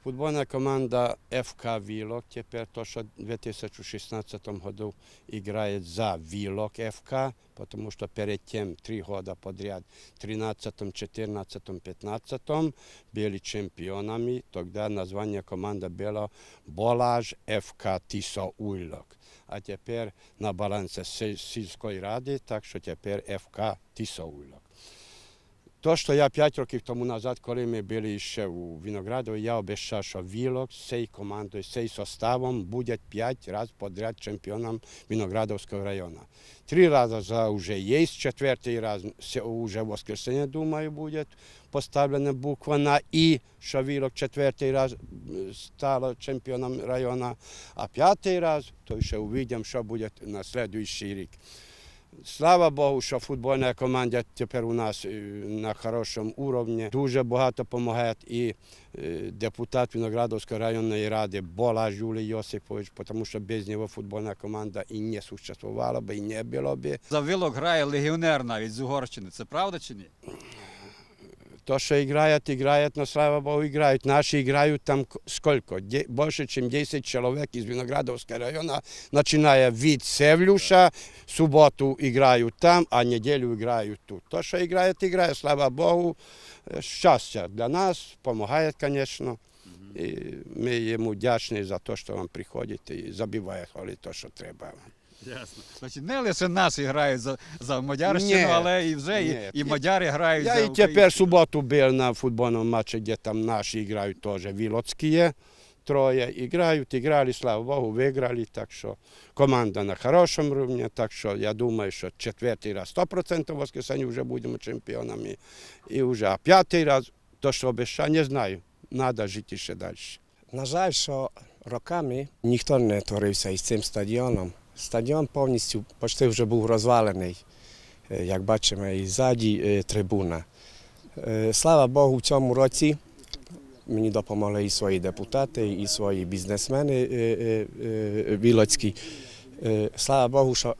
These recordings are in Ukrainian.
Футбольна команда ФК «Вилок» теперь то, что в 2016 году играет за «Вилок» ФК, потому что перед тем 3 года подряд, в 13, 14, 15 были чемпионами. Тогда название команды было «Болаж ФК Тисо Уйлок». А теперь на балансе сільської ради, так що теперь ФК Тисо Уйлок. То, що я 5 років тому назад, коли ми були ще у Виноградові, я обіцяв, що «Вилок» з цією командою, з цим составом буде 5 разів подряд чемпіоном Виноградовського району. 3 рази вже є, 4-й раз вже в воскресенье, думаю, буде поставлена буква на «І», що «Вилок» 4-й раз стало чемпіоном району, а 5-й раз, то ще увидимо, що буде на слідуючий рік. Слава Богу, що футбольна команда тепер у нас на хорошому рівні. Дуже багато допомагає і депутат Виноградовської районної ради Болаж Юлій Йосипович, тому що без нього футбольна команда і не существувала б, і не було б. За «Вилок» грає легіонер навіть з Угорщини. Це правда чи ні? То, що грають, но слава Богу, грають. Наші грають там сколько? Більше, ніж 10 чоловік із Виноградовського району, починає від Севлюша, суботу грають там, а неділю грають тут. То, що грають, слава Богу, щастя для нас, допомагає, звісно. І ми йому вдячні за те, що він приходить і забиває те, що треба. Ясно. Значить, не лише наші грають за Мадярщину, але і вже і мадяри грають за Україну. Я і тепер суботу був на футбольному матчі, де там наші грають теж вілоцькі, троє грали, слава Богу, виграли, так що команда на хорошому рівні, так що я думаю, що 4-й раз 100% в воскресенье вже будемо чемпіонами, і вже, а 5-й раз, то, що обіцяв, не знаю, треба жити ще далі. На жаль, що роками ніхто не творився із цим стадіоном. Стадіон повністю почти вже був розвалений, як бачимо, і ззаді трибуна. Слава Богу, в цьому році мені допомогли і свої депутати, і свої бізнесмени вілоцькі. Слава Богу, що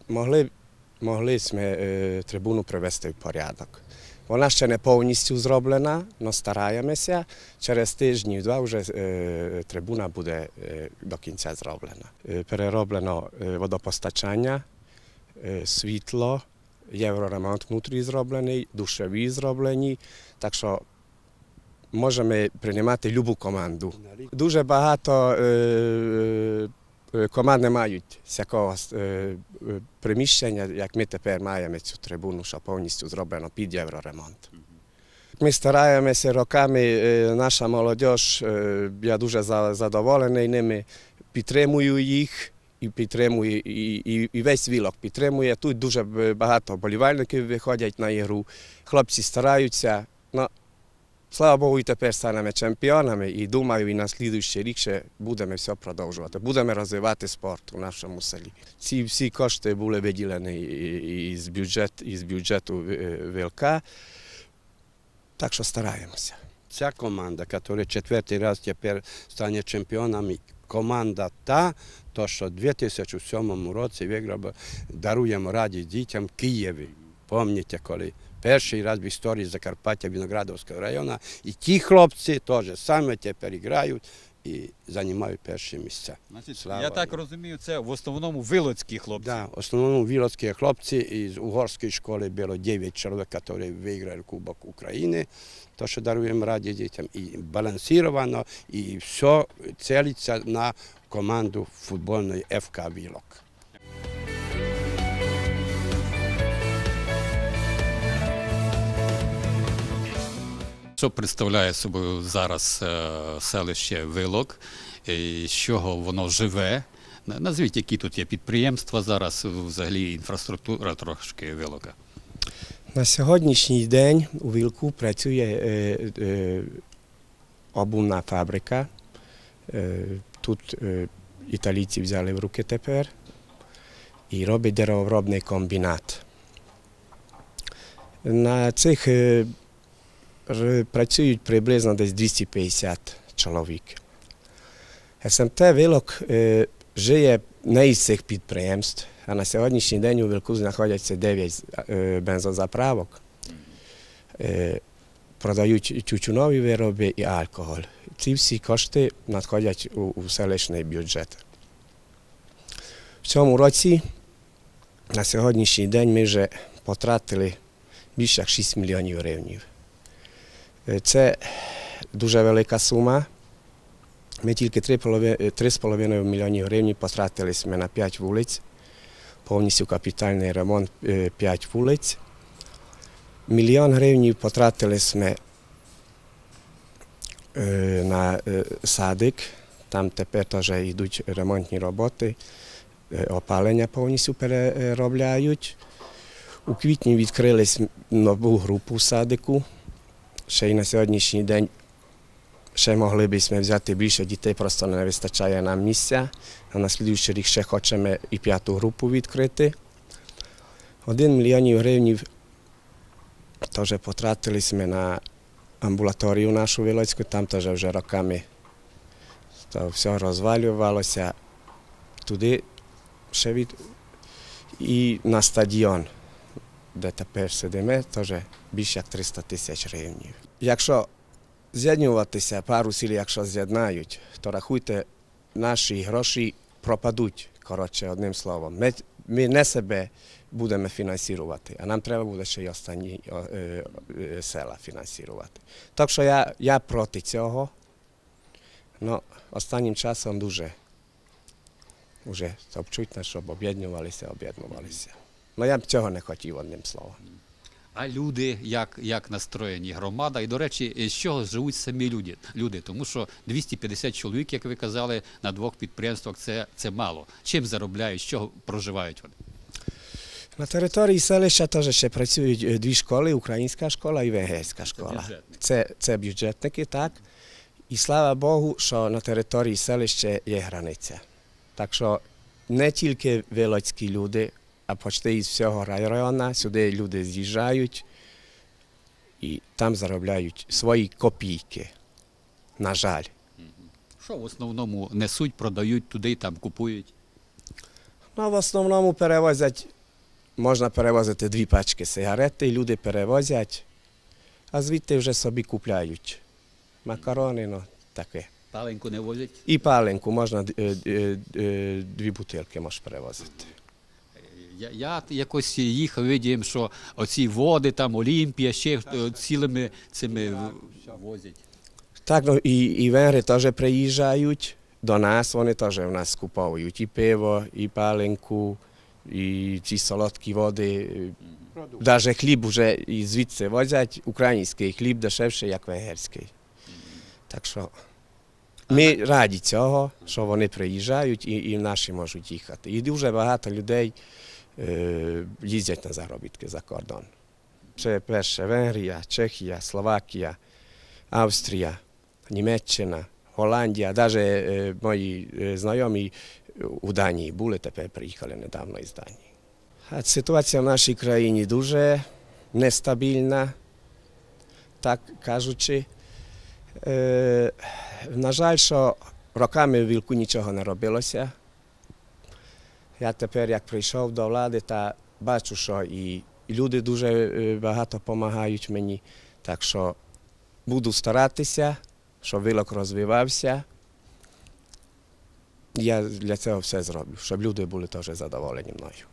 могли ми трибуну привести в порядок. Вона ще не повністю зроблена, але стараємося. Через тиждень-два вже трибуна буде до кінця зроблена. Перероблено водопостачання, світло, євроремонт внутрі зроблений, душові зроблені. Так що можемо приймати будь-яку команду. Дуже багато команди мають всякого приміщення, як ми тепер маємо цю трибуну, що повністю зроблено під євроремонт. Ми стараємося роками, наша молодь, я дуже задоволений ними, підтримую їх і підтримую, і весь «Вилок» підтримує. Тут дуже багато болівальників виходять на ігру, хлопці стараються. Слава Богу, і тепер станемо чемпіонами, і думаю, і на наступний рік ще будемо все продовжувати. Будемо розвивати спорт у нашому селі. Ці всі кошти були виділені із бюджету «Вилка», так що стараємося. Ця команда, яка 4-й раз тепер стане чемпіонами, команда та, то, що в 2007 році виграв, даруємо радість дітям Києві. Пам'ятаєте, коли перший раз в історії Закарпаття Виноградовського району, і ті хлопці теж саме тепер грають і займають перші місця. Значить, я так розумію, це в основному вилоцькі хлопці. Так, в основному вилоцькі хлопці, із угорської школи було 9 чоловік, які виграли Кубок України, то, що даруємо радість дітям, і балансировано, і все цілиться на команду футбольної ФК «Вилок». Що представляє собою зараз селище «Вилок», з чого воно живе? Назвіть, які тут є підприємства зараз, взагалі інфраструктура трошки «Вилока». На сьогоднішній день у «Вилку» працює обувна фабрика. Тут італійці взяли в руки тепер і робить деревообробний комбінат. На цих працюють приблизно десь 250 чоловік. СМТ «Вилок» живе не із цих підприємств, а на сьогоднішній день у «Вилку» знаходяться 9 бензозаправок. Продають тютюнові вироби і алкоголь. ці всі кошти надходять у селищний бюджет. В цьому році, на сьогоднішній день, ми вже потратили більше як 6 мільйонів гривень. Це дуже велика сума. Ми тільки 3,5 мільйонів гривень потратили на 5 вулиць, повністю капітальний ремонт 5 вулиць. Мільйон гривень потратили ми на садик, там тепер теж йдуть ремонтні роботи, опалення повністю переробляють. У квітні відкрили нову групу в садику, ще й на сьогоднішній день ще могли б ми взяти більше дітей, просто не вистачає нам місця. А на слідуючий рік ще хочемо і 5-ту групу відкрити. 1 мільйон гривень теж потратили ми на амбулаторію нашу Вилоцьку, там теж вже роками то все розвалювалося. Туди ще і на стадіон, де тепер сидимо, теж більше як 300 тисяч гривень. Якщо з'єднуватися, пару сіл, якщо з'єднають, то рахуйте, наші гроші пропадуть, коротше, одним словом. Ми не себе будемо фінансувати, а нам треба буде ще й останні села фінансувати. Так що я проти цього, але останнім часом дуже вже топчуть нас, щоб об'єднувалися. Але я б цього не хотів, одним словом. А люди, як настроєні громада? І, до речі, з чого живуть самі люди? Тому що 250 чоловік, як ви казали, на 2 підприємствах – це мало. Чим заробляють, з чого проживають вони? На території селища теж ще працюють 2 школи, українська школа і венгерська школа. Це бюджетники, так. І слава Богу, що на території селища є границя. Так що не тільки вилоцькі люди, а почти із всього району сюди люди з'їжджають і там заробляють свої копійки, на жаль. Що в основному несуть, продають туди, там купують? Ну, в основному можна перевозити 2 пачки сигарети, люди перевозять, а звідти вже собі купляють макарони, ну таке. Паленьку не возять? І паленку, можна 2 бутилки можеш перевозити. Я якось їхав, видів, що оці води, там Олімпія, ще цілими цими возять. Так, ну і венгри теж приїжджають до нас, вони теж в нас купують і пиво, і паленку, і ці солодкі води. Навіть хліб вже і звідси возять, український хліб дешевший, як венгерський. Так що ми раді цього, що вони приїжджають і наші можуть їхати. І дуже багато людей їздять на заробітки за кордон. Це перше Венгрія, Чехія, Словакія, Австрія, Німеччина, Голландія. Навіть мої знайомі у Данії були, тепер приїхали недавно із Данії. Ситуація в нашій країні дуже нестабільна, так кажучи. На жаль, що роками в Вілку нічого не робилося. Я тепер, як прийшов до влади, та бачу, що і люди дуже багато допомагають мені. Так що буду старатися, щоб Вілок розвивався. Я для цього все зроблю, щоб люди були теж задоволені мною.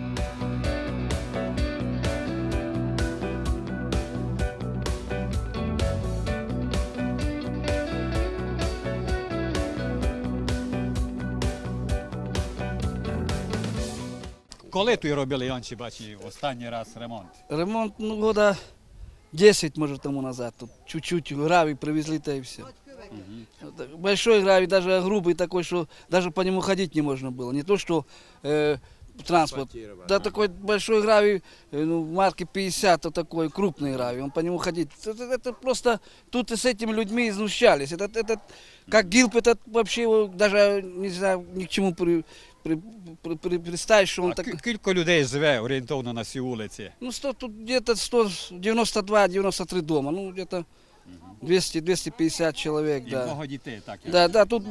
Коли тут робили, Іван Чебачі, останній раз ремонт? Ремонт, года 10, может, тому назад. Тут чуть-чуть гравий привезли-то и все. Большой гравий, даже грубый такой, что даже по нему ходить не можно было. Не то, что транспорт. Да, такой большой гравий, марки 50, то такой крупный гравий, он по нему ходить. Это просто, тут и с этими людьми изнущались. Это как ГИЛП, это вообще его даже нельзя ни к чему представить, что он так... Кілька людей живе орієнтовно на цій вулиці? Ну, тут где-то 192-93 дома, ну, где-то 200-250 человек, І да. много дітей, так? Да, тут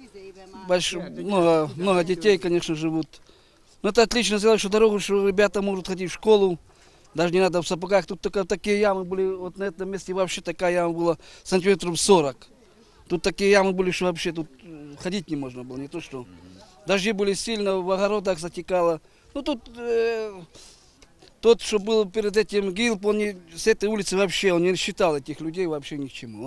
много детей, конечно, живут. Но это отлично сделали, что дорогу, что ребята могут ходить в школу, даже не надо в сапогах. Тут только такие ямы были, вот на этом месте вообще такая яма была сантиметров 40. Тут такие ямы были, что вообще тут ходить не можно было, не то что. Дожди были сильно, в огородах затекало. Ну тут тот, что был перед этим Гилп, он с этой улицы вообще, он не считал этих людей вообще ни к чему.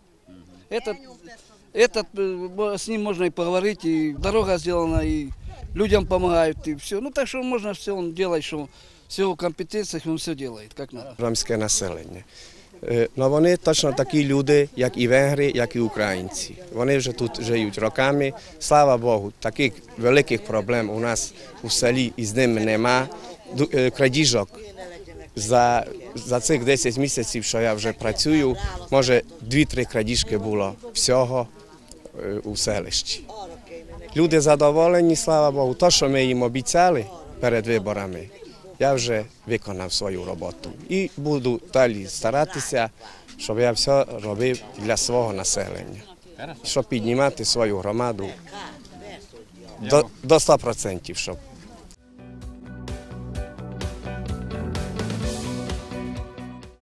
Этот, с ним можно и поговорить, и дорога сделана, и людям помогают, и все. Ну так что можно все он делать, что в его компетенціях він все робить, як треба. Ромське населення. Ну, вони точно такі люди, як і венгри, як і українці. Вони вже тут живуть роками. Слава Богу, таких великих проблем у нас у селі із ними нема. Крадіжок за цих 10 місяців, що я вже працюю, може 2-3 крадіжки було всього у селищі. Люди задоволені, слава Богу, то, що ми їм обіцяли перед виборами, я вже виконав свою роботу. І буду далі старатися, щоб я все робив для свого населення. Щоб піднімати свою громаду до 100%, щоб